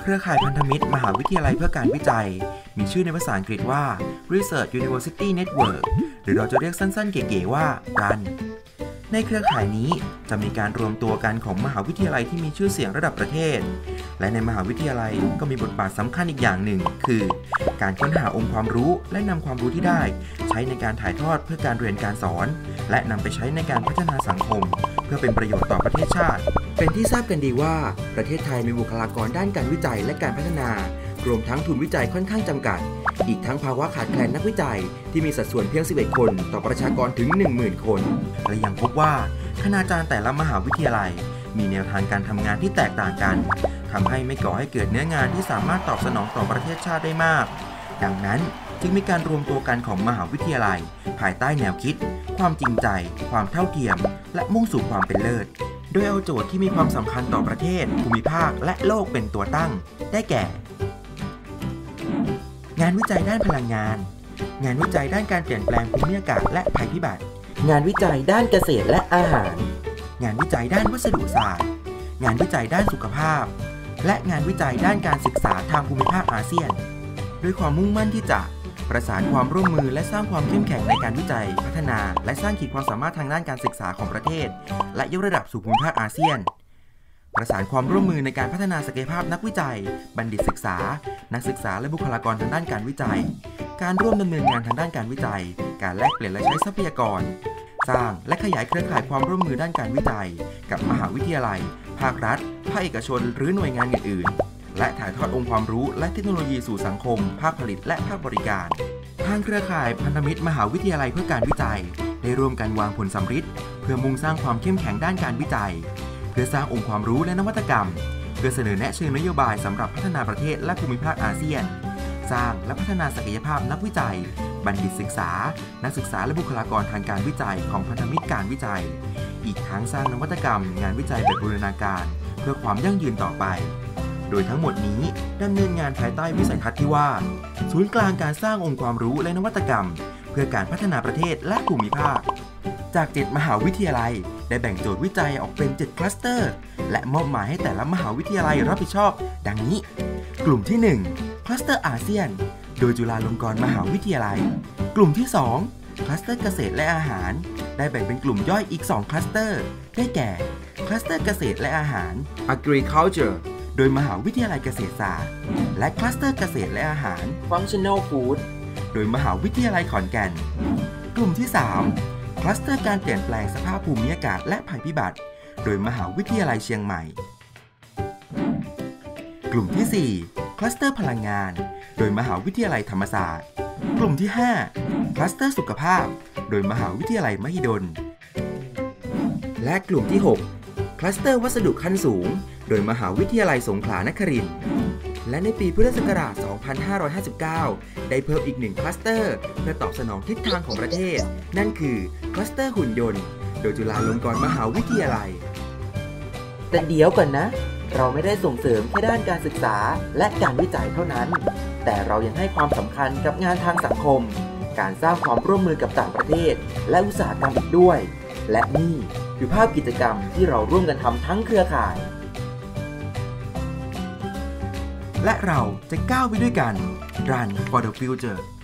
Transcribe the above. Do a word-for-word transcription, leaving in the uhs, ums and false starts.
เครือข่ายพันธมิตรมหาวิทยาลัยเพื่อการวิจัยมีชื่อในภาษาอังกฤษว่า Research University Network หรือเราจะเรียกสั้นๆเก๋ๆว่า รัน ในเครือข่ายนี้จะมีการรวมตัวกันของมหาวิทยาลัยที่มีชื่อเสียงระดับประเทศและในมหาวิทยาลัยก็มีบทบาทสำคัญอีกอย่างหนึ่งคือการค้นหาองค์ความรู้และนำความรู้ที่ได้ใช้ในการถ่ายทอดเพื่อการเรียนการสอนและนำไปใช้ในการพัฒนาสังคมเพื่อเป็นประโยชน์ต่อประเทศชาติเป็นที่ทราบกันดีว่าประเทศไทยมีบุคลากรด้านการวิจัยและการพัฒนารวมทั้งทุนวิจัยค่อนข้างจำกัดอีกทั้งภาวะขาดแคลนนักวิจัยที่มีสัดส่วนเพียงสิบเอ็ดคนต่อประชากรถึง หนึ่งหมื่น คนและยังพบว่าคณาจารย์แต่ละมหาวิทยาลัยมีแนวทางการทำงานที่แตกต่างกันทำให้ไม่ก่อให้เกิดเนื้องานที่สามารถตอบสนองต่อประเทศชาติได้มากดังนั้นจึงมีการรวมตัวกันของมหาวิทยาลัยภายใต้แนวคิดความจริงใจความเท่าเทียมและมุ่งสู่ความเป็นเลิศโดยเอาโจทย์ที่มีความสำคัญต่อประเทศภูมิภาคและโลกเป็นตัวตั้งได้แก่งานวิจัยด้านพลังงานงานวิจัยด้านการเปลี่ยนแปลงภูมิอากาศและภัยพิบัติงานวิจัยด้านเกษตรและอาหารงานวิจัยด้านวัสดุศาสตร์งานวิจัยด้านสุขภาพและงานวิจัยด้านการศึกษาทางภูมิภาคอาเซียนด้วยความมุ่งมั่นที่จะประสานความร่วมมือและสร้างความเข้มแข็งในการวิจัยพัฒนาและสร้างขีดความสามารถทางด้านการศึกษาของประเทศและยกระดับสู่ภูมิภาคอาเซียนประสานความร่วมมือในการพัฒนาศักยภาพนักวิจัยบัณฑิตศึกษานักศึกษาและบุคลากรทางด้านการวิจัยการร่วมดำเนินงานทางด้านการวิจัยการแลกเปลี่ยนและใช้ทรัพยากรสร้างและขยายเครือข่ายความร่วมมือด้านการวิจัยกับมหาวิทยาลัยภาครัฐภาคเอกชนหรือหน่วยงานอื่นๆและถ่ายทอดองค์ความรู้และเทคโนโลยีสู่สังคมภาคผลิตและภาคบริการทางเครือข่ายพันธมิตรมหาวิทยาลัยเพื่อการวิจัยได้ร่วมกันวางผลสำริดเพื่อมุ่งสร้างความเข้มแข็งด้านการวิจัยเพื่อสร้างองค์ความรู้และนวัตกรรมเพื่อเสนอแนะเชิงนโยบายสำหรับพัฒนาประเทศและภูมิภาคอาเซียนสร้างและพัฒนาศักยภาพนักวิจัยบัณฑิตศึกษานักศึกษาและบุคลากรทางการวิจัยของพันธมิตรการวิจัยอีกทั้งสร้างนวัตกรรมงานวิจัยแบบบูรณาการเพื่อความยั่งยืนต่อไปโดยทั้งหมดนี้ดำเนินงานภายใต้วิสัยทัศน์ที่ว่าศูนย์กลางการสร้างองค์ความรู้และนวัตกรรมเพื่อการพัฒนาประเทศและภูมิภาคจากเจ็ดมหาวิทยาลัยได้แบ่งโจทย์วิจัยออกเป็นเจ็ดคลัสเตอร์และมอบหมายให้แต่ละมหาวิทยาลัยรับผิดชอบดังนี้กลุ่มที่หนึ่งคลัสเตอร์อาเซียนโดยจุฬาลงกรณ์มหาวิทยาลัยกลุ่มที่สองคลัสเตอร์เกษตรและอาหารได้แบ่งเป็นกลุ่มย่อยอีกสองคลัสเตอร์ได้แก่คลัสเตอร์เกษตรและอาหาร Agriculture โดยมหาวิทยาลัยเกษตรศาสตร์และคลัสเตอร์เกษตรและอาหาร Functional Food โดยมหาวิทยาลัยขอนแก่นกลุ่มที่สามคลัสเตอร์การเปลี่ยนแปลงสภาพภูมิอากาศและภัยพิบัติโดยมหาวิทยาลัยเชียงใหม่กลุ่มที่สี่คลัสเตอร์พลังงานโดยมหาวิทยาลัยธรรมศาสตร์กลุ่มที่ห้าคลัสเตอร์สุขภาพโดยมหาวิทยาลัยมหิดลและกลุ่มที่หกคลัสเตอร์วัสดุขั้นสูงโดยมหาวิทยาลัยสงขลานครินทร์และในปีพุทธศักราช สองพันห้าร้อยห้าสิบเก้า ได้เพิ่มอีกหนึ่งคลัสเตอร์เพื่อตอบสนองทิศทางของประเทศนั่นคือคลัสเตอร์หุ่นยนต์โดยจุฬาลงกรณ์มหาวิทยาลัยแต่เดี๋ยวก่อนนะเราไม่ได้ส่งเสริมแค่ด้านการศึกษาและการวิจัยเท่านั้นแต่เรายังให้ความสำคัญกับงานทางสังคมการสร้างความร่วมมือกับต่างประเทศและอุตสาหกรรมอีกด้วยและนี่คือภาพกิจกรรมที่เราร่วมกันทำทั้งเครือข่ายและเราจะก้าวไปด้วยกัน Run for the Future